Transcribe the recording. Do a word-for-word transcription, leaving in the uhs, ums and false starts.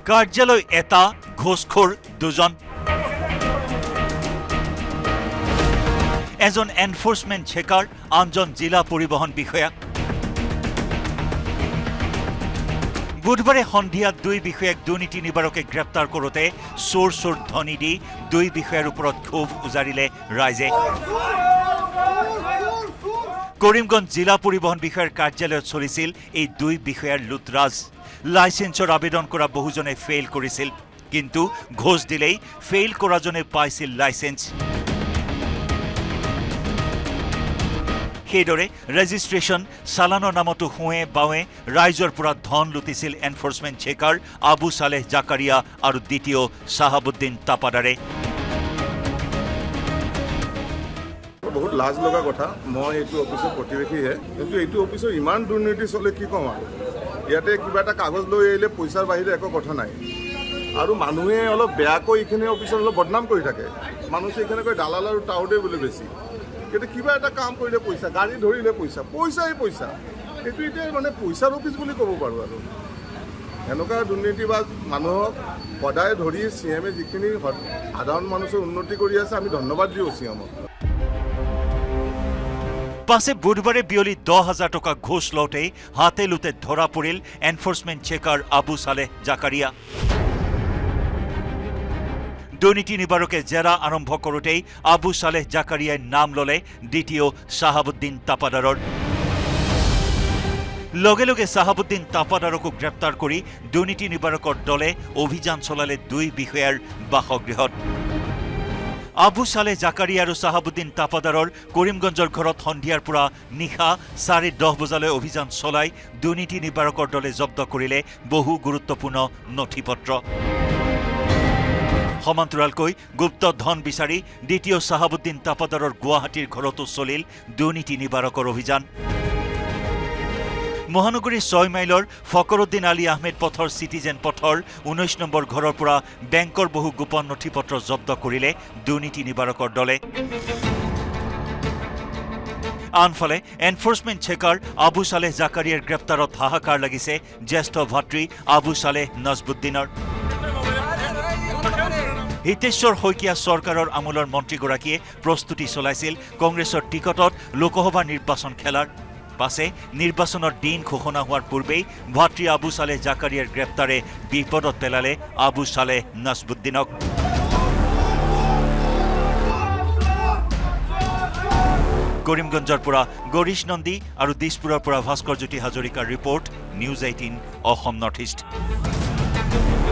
কাৰ্যালয় এটা ঘোষখোৰ দুজন এজন এনফোর্সমেন্ট চেকাৰ আনজন জিলা পৰিবহন বিষয়া বুধবাৰে সন্ধিয়া দুই বিষয়াক দুৰ্নীতি নিবাৰকে গ্ৰেপ্তাৰ কৰোতে চোৰ চোৰ ধ্বনি দি দুই বিষয়াৰ ওপৰত ক্ষোভ উজাৰিলে ৰাইজে কৰিমগঞ্জ জিলা পৰিবহন বিষয়াৰ কাৰ্যালয়ত চলিছিল এই দুই বিষয়াৰ লুটৰাজ লাইসেন্সৰ আবেদন কৰা বহুজনে ফেইল কৰিছিল কিন্তু ঘোষ দিলেই ফেইল কৰাজনে পাইছিল লাইসেন্স সেইদৰে ৰেজিষ্ট্ৰেচন সালানৰ নামতো হুৱে বাৱে ৰাইজৰ পৰা ধন লুটিছিল এনফোর্সমেন্ট চেকাৰ আবু সালেহ জাকাৰিয়া আৰু দ্বিতীয় সাহাবুদ্দিন তাপাদাৰে বহুত লাজ লগা কথা মই এইটো অফিসৰ প্ৰতিবেশীহে কিন্তু এইটো অফিসৰ ইমান দুৰ্নীতি চলে কি কম আৰু ইয়াতে কিবা এটা কাগজ লৈ আহিলে পইচাৰ বাহিৰে একো কথা নাই আৰু মানুহে অলপ বেয়াকৈ এইখিনি অফিসৰ অলপ বদনাম কৰি থাকে মানুহে এইখানে কৈ দালাল আৰু টাউডে বুলি বেছি কিন্তু কিবা এটা কাম কৰিলে পইচা গাড়ী ধৰিলে পইচা পইচাই পইচা এইটো এতিয়া মানে পইচাৰ অফিস বুলি ক'ব পাৰোঁ আৰু এনেকুৱা দুৰ্নীতিবাজ মানুহক সদায় ধৰি চি এমে যিখিনি সাধাৰণ মানুহৰ উন্নতি কৰি আছে আমি ধন্যবাদ দিওঁ চি এমক পাছে বুধবাৰে বিয়লি দহ হাজাৰ টকা ঘোষ লওঁতে হাতে লুতে ধৰা পৰিল এনফোর্সমেন্ট চেকাৰ আবু সালেহ জাকাৰিয়া দুৰ্নীতি নিবাৰকে জেৰা আৰম্ভ কৰোঁতেই আবু সালেহ জাকাৰিয়াই নাম ললে দ্বিতীয় সাহাবুদ্দিন তাপাদাৰৰ লগে লগে সাহাবুদ্দিন তাপাদাৰকো গ্ৰেপ্তাৰ কৰি দুৰ্নীতি নিবাৰকৰ দলে অভিযান চলালে দুই বিষয়াৰ বাসগৃহত আবু সালেহ জাকাৰিয়া আৰু সাহাবুদ্দিন তাপাদাৰৰ কৰিমগঞ্জৰ ঘৰত সন্ধিয়াৰ পৰা নিশা চাৰে দহ বজালৈ অভিযান চলাই দুৰ্নীতি নিবাৰকৰ দলে জব্দ কৰিলে বহু গুৰুত্বপূৰ্ণ নথিপত্ৰ সমান্তৰালকৈ গুপ্ত ধন বিচাৰি দ্বিতীয় সাহাবুদ্দিন তাপাদাৰৰ গুৱাহাটীৰ ঘৰতো চলিল দুৰ্নীতি নিবাৰকৰ অভিযান মহানগৰীৰ ছয় মাইলৰ ফকৰুদ্দিন আলী আহমেদ পথৰ সিটিজেন পথৰ ঊনৈশ নম্বৰ ঘৰৰ পৰা বেংকৰ বহু গোপন নথিপত্ৰ জব্দ কৰিলে দুৰ্নীতি নিবাৰকৰ দলে আনফালে এনফোর্সমেন্ট চেকাৰ আবু সালেহ জাকাৰিয়াৰ গ্ৰেপ্তাৰত হাহাকাৰ লাগিছে জ্যেষ্ঠ ভাতৃ আবু সালেহ নজবুদ্দিনৰ হিতেশ্বৰ শইকীয়া চৰকাৰৰ আমোলৰ মন্ত্ৰীগৰাকীয়ে প্ৰস্তুতি চলাইছিল কংগ্ৰেছৰ টিকটত লোকসভা নিৰ্বাচন খেলাৰ পাছে নিৰ্বাচনৰ দিন ঘোষণা হোৱাৰ পূৰ্বেই ভাতৃ আবু সালেহ জাকাৰিয়াৰ গ্ৰেপ্তাৰে বিপদত পেলালে আবু সালেহ নজবুদ্দিনক কৰিমগঞ্জৰ পৰা গৰিশ নন্দী আৰু দিছপুৰৰ পৰা ভাস্কৰ জ্যোতি হাজৰিকাৰ report news eighteen Assam north east